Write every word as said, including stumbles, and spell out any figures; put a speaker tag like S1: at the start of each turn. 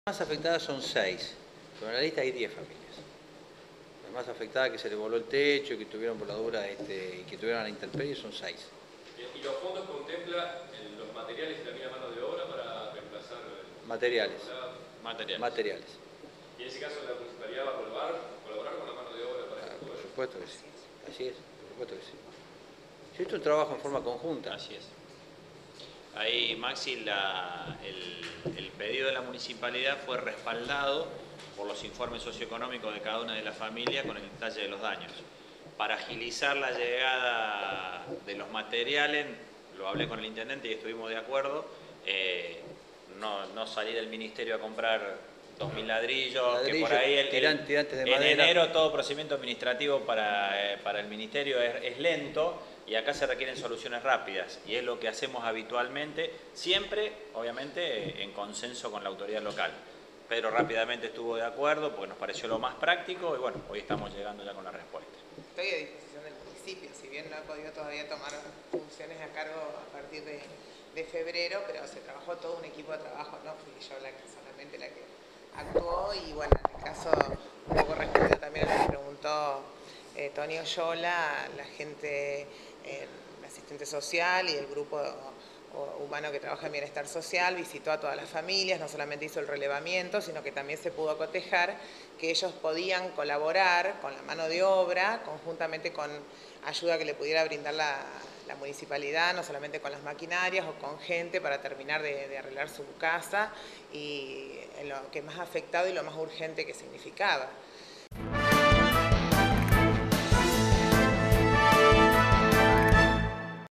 S1: Las más afectadas son seis, pero en la lista hay diez familias. Las más afectadas que se les voló el techo, que tuvieron voladura este, y que tuvieron a la intemperie son seis.
S2: ¿Y los fondos contempla los materiales y también la mano de obra para reemplazar?
S1: Materiales.
S2: Materiales.
S1: Materiales.
S2: ¿Y en ese caso la municipalidad va a colaborar, colaborar con la mano de obra para
S1: Ah,
S2: esto?
S1: por supuesto que sí. Así es, por supuesto que sí. Si esto es un trabajo en forma conjunta.
S3: Así es. Ahí, Maxi, la, el, el pedido de la municipalidad fue respaldado por los informes socioeconómicos de cada una de las familias con el detalle de los daños. Para agilizar la llegada de los materiales, lo hablé con el intendente y estuvimos de acuerdo, eh, no, no salir del ministerio a comprar dos mil ladrillos,
S1: Ladrillo,
S3: que por ahí el,
S1: tiran, tirantes de
S3: en
S1: madera.
S3: enero todo procedimiento administrativo para, eh, para el ministerio es, es lento y acá se requieren soluciones rápidas y es lo que hacemos habitualmente, siempre obviamente en consenso con la autoridad local. Pedro rápidamente estuvo de acuerdo porque nos pareció lo más práctico y bueno, hoy estamos llegando ya con la respuesta.
S4: Estoy a disposición del municipio, si bien no he podido todavía tomar funciones a cargo a partir de, de febrero, pero se trabajó todo un equipo de trabajo, no fui yo la que, solamente la que actuó y bueno, en el caso un poco respondiendo también a lo que preguntó eh, Tony Oyola, la gente, eh, el asistente social y el grupo humano que trabaja en bienestar social, visitó a todas las familias, no solamente hizo el relevamiento, sino que también se pudo cotejar que ellos podían colaborar con la mano de obra, conjuntamente con ayuda que le pudiera brindar la, la municipalidad, no solamente con las maquinarias o con gente para terminar de, de arreglar su casa y en lo que más afectado y lo más urgente que significaba.